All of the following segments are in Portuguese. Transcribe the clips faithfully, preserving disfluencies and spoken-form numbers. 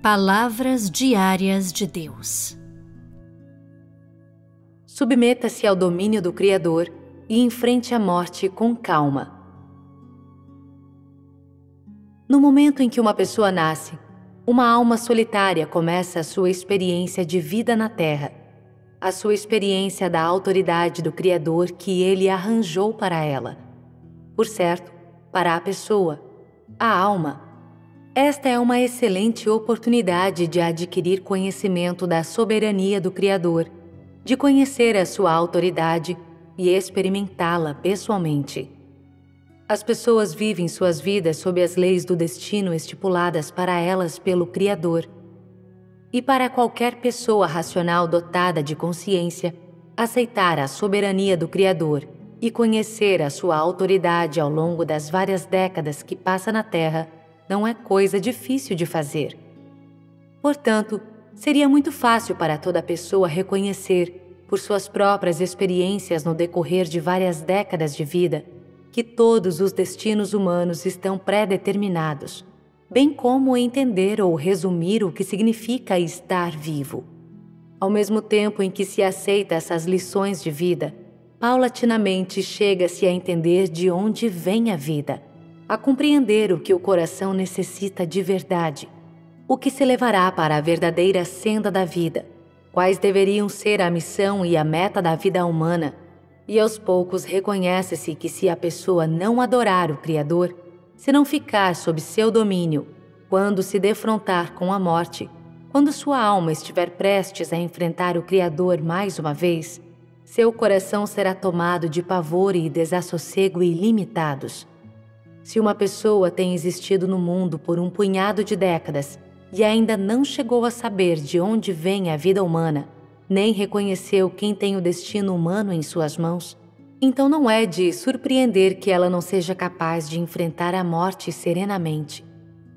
Palavras diárias de Deus. Submeta-se ao domínio do Criador e enfrente a morte com calma. No momento em que uma pessoa nasce, uma alma solitária começa a sua experiência de vida na Terra, a sua experiência da autoridade do Criador que Ele arranjou para ela. Por certo, para a pessoa, a alma, esta é uma excelente oportunidade de adquirir conhecimento da soberania do Criador, de conhecer a sua autoridade e experimentá-la pessoalmente. As pessoas vivem suas vidas sob as leis do destino estipuladas para elas pelo Criador. E para qualquer pessoa racional dotada de consciência, aceitar a soberania do Criador e conhecer a sua autoridade ao longo das várias décadas que passa na Terra não é coisa difícil de fazer. Portanto, seria muito fácil para toda pessoa reconhecer, por suas próprias experiências no decorrer de várias décadas de vida, que todos os destinos humanos estão pré-determinados, bem como entender ou resumir o que significa estar vivo. Ao mesmo tempo em que se aceita essas lições de vida, paulatinamente chega-se a entender de onde vem a vida, a compreender o que o coração necessita de verdade, o que se levará para a verdadeira senda da vida, quais deveriam ser a missão e a meta da vida humana, e aos poucos reconhece-se que se a pessoa não adorar o Criador, se não ficar sob seu domínio, quando se defrontar com a morte, quando sua alma estiver prestes a enfrentar o Criador mais uma vez, seu coração será tomado de pavor e desassossego ilimitados. Se uma pessoa tem existido no mundo por um punhado de décadas e ainda não chegou a saber de onde vem a vida humana, nem reconheceu quem tem o destino humano em suas mãos, então não é de surpreender que ela não seja capaz de enfrentar a morte serenamente.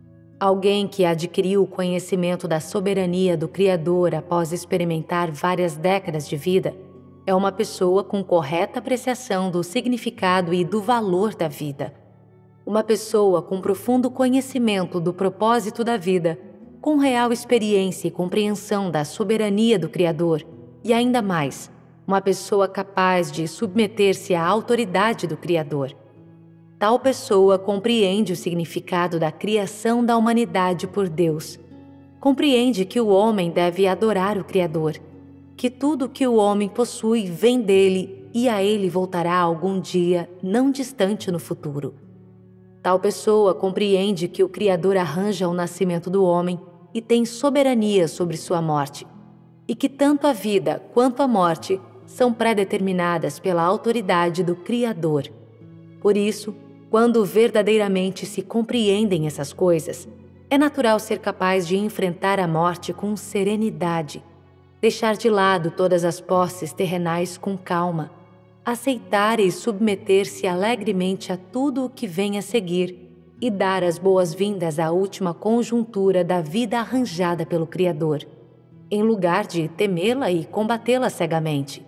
Alguém que adquiriu o conhecimento da soberania do Criador após experimentar várias décadas de vida é uma pessoa com correta apreciação do significado e do valor da vida. Uma pessoa com profundo conhecimento do propósito da vida, com real experiência e compreensão da soberania do Criador, e ainda mais, uma pessoa capaz de submeter-se à autoridade do Criador. Tal pessoa compreende o significado da criação da humanidade por Deus. Compreende que o homem deve adorar o Criador, que tudo que o homem possui vem dele e a ele voltará algum dia não distante no futuro. Tal pessoa compreende que o Criador arranja o nascimento do homem e tem soberania sobre sua morte, e que tanto a vida quanto a morte são pré-determinadas pela autoridade do Criador. Por isso, quando verdadeiramente se compreendem essas coisas, é natural ser capaz de enfrentar a morte com serenidade, deixar de lado todas as posses terrenais com calma, aceitar e submeter-se alegremente a tudo o que vem a seguir e dar as boas-vindas à última conjuntura da vida arranjada pelo Criador, em lugar de temê-la e combatê-la cegamente.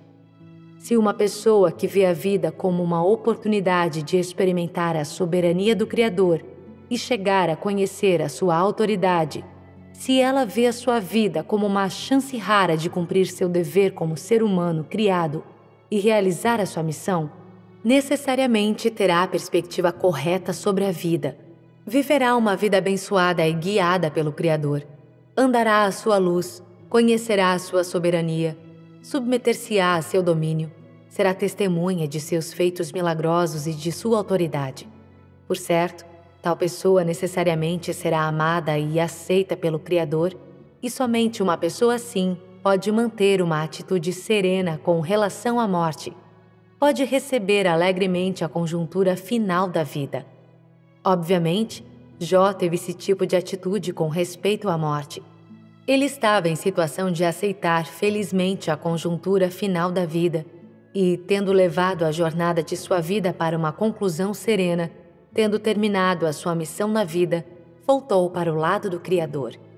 Se uma pessoa que vê a vida como uma oportunidade de experimentar a soberania do Criador e chegar a conhecer a sua autoridade, se ela vê a sua vida como uma chance rara de cumprir seu dever como ser humano criado e realizar a sua missão, necessariamente terá a perspectiva correta sobre a vida. Viverá uma vida abençoada e guiada pelo Criador. Andará à sua luz, conhecerá a sua soberania, submeter-se-á a seu domínio, será testemunha de seus feitos milagrosos e de sua autoridade. Por certo, tal pessoa necessariamente será amada e aceita pelo Criador, e somente uma pessoa assim pode manter uma atitude serena com relação à morte. Pode receber alegremente a conjuntura final da vida. Obviamente, Jó teve esse tipo de atitude com respeito à morte. Ele estava em situação de aceitar felizmente a conjuntura final da vida e, tendo levado a jornada de sua vida para uma conclusão serena, tendo terminado a sua missão na vida, voltou para o lado do Criador.